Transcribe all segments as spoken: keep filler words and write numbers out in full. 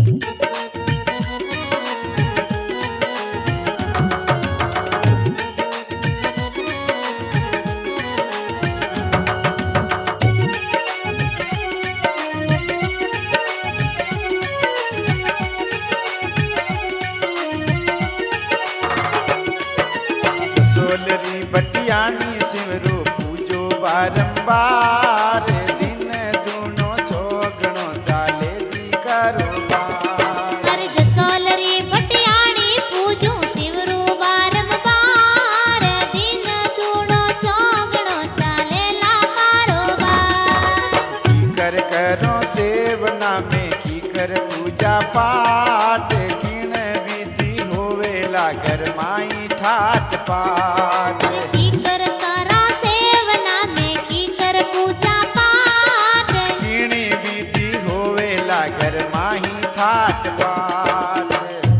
सोलरी बटियानी सिमरो पूजो बारंबार दिन दूनो छोगणो चाले दी कारोबार। अरे जसोलरी बटियानी पूजो सिमरो बारंबार दिन दूनो छोगणो चाले ला कारोबार। की कर करो सेवना में की कर पूजा पाठ किण विधि होवेला घर माई ठाट पाट। की कर करा सेवना में की कर पूजा पाठ किणी विधि होवेला घर माही ठाट पाट।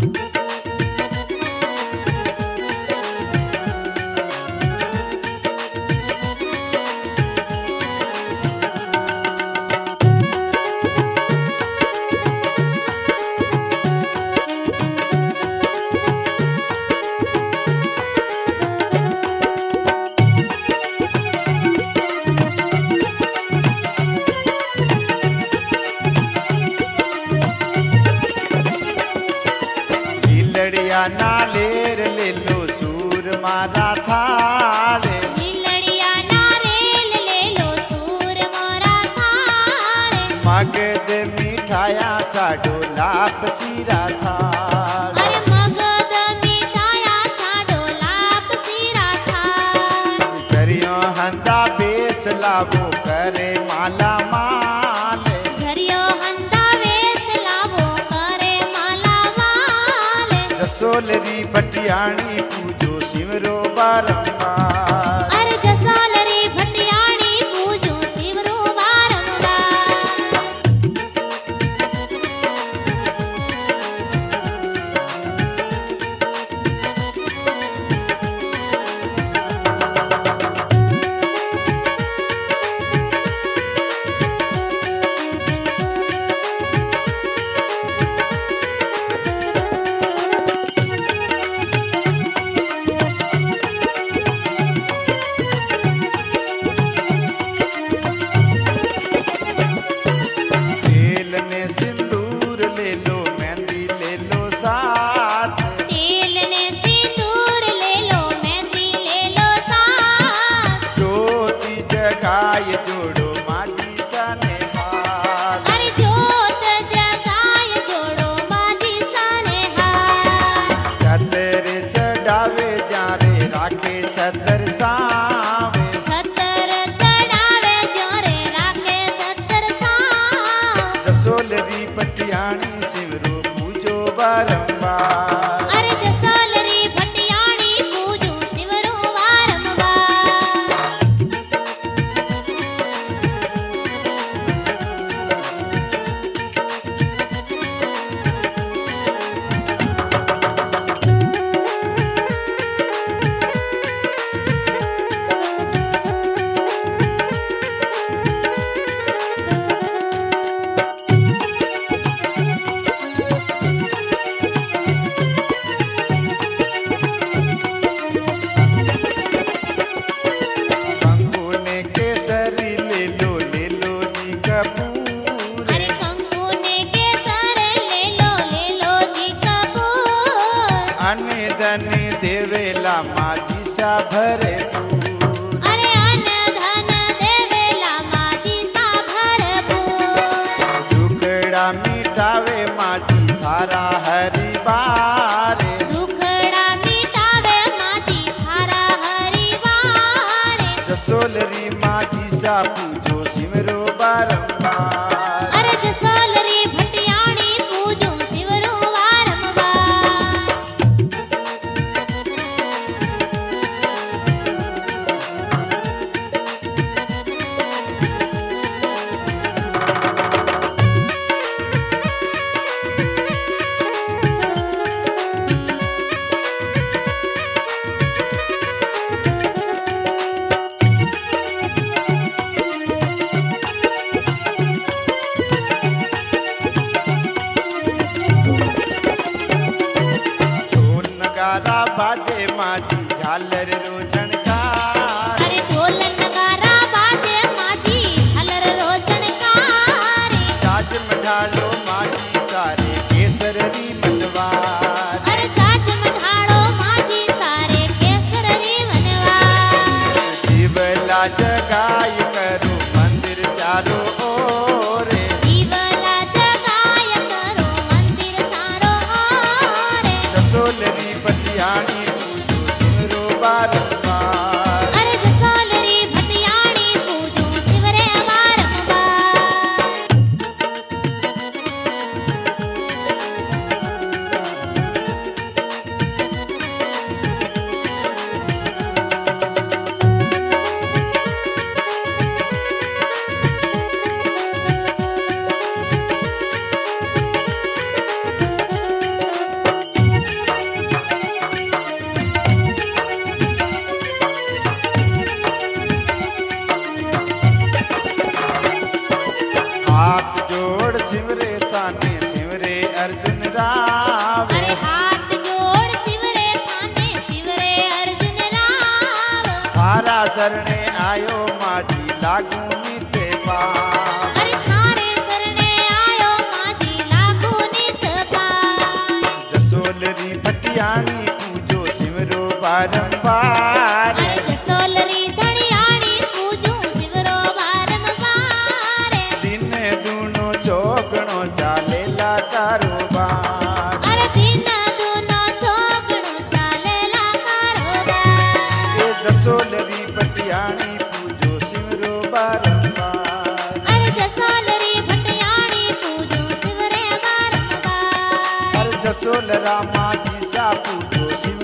लड़िया नालेर ले लो सूर मारा थाले। लड़िया नारेल ले लो सूर मारा थाले। मगध मिठाया छाड़ो लाप सीरा थाल। अरे मगध मिठाया छाड़ो लाप सीरा थाल। झरियो हंदा बेस लावो करे माला माल। झरियो हंदा वेस लावो करे माला माल। जसोलरी बटियानी पूजो सिमरो बारंबार। अरे जसोलरी भटियानी पूजो सिमरो बारंबार। तेल ने सिंदूर ले लो मेहंदी ले लो साथ। तेल ने सिंदूर ले लो मेहंदी ले लो साथ। ज्योति जगाए जोड़ो माजी सने हाथ। अरे जोत जगाय जोड़ो माजी सने हाथ। छतर चढ़ावे जारे राखे छतर सावे। छतर चढ़ावे जोरे राखे छतर साव। जसोलरी बटियानी सिमरो पूजो बारंबार। अरे जसोलरी भटियानी पूजो सिमरो बारंबार। कंकु ने केसरी ले लो ले लो जी कपूर। अरे कंकु ने केसर ले लो ले लो जी कपूर। अने धने देवेला माजी सा भरे दूर। अरे अन्न धन देवेला माजी सा भरपूर। दुखड़ा मिटावे माजी थारा हरि बारे। दुखड़ा मिटावे माजी थारा हरि बारे। जसोलरी माजी सा पूजो सिमरो बारंबार। अरे जसोलरी भटियानी पूजो सिमरो बारंबार। मठालो माजी सारे केसर री मनवार अरे साच मठाड़ो माजी सारे केसर री मनवार दीवला जगाय करो मंदिर चारो ओरे दीवला जगाय करो मंदिर सारो ओरे जसोल री पटियाणी पूजो सिमरो बारंबार अरे जसोल री भटियाणी पूजो सिमरे बारंबार हाथ जोड़ सिमरे ताने सिमरे अर्जुन राव अरे हाथ जोड़ सिमरे थाने सिमरे अर्जुन राव थारा शरणे आयो माजी लागू नीते पाव अरे थारे शरणे आयो माजी लागू नित पाय जसोल री भटियाणी पूजो सिमरो बारंबार अरे जसोल री धड़ियाणी पूजू सिमरो बारंबार दिन दूनो चौगणो चालेला कारोबार अरे दिन दूनो चौगणो चालेला कारोबार ए जसोल री भटियाणी पूजो सिमरो बारंबार अरे जसोल री भटियाणी पूजू सिमरे बारंबार हर जसोल रामा जी सा पूजो सिमरो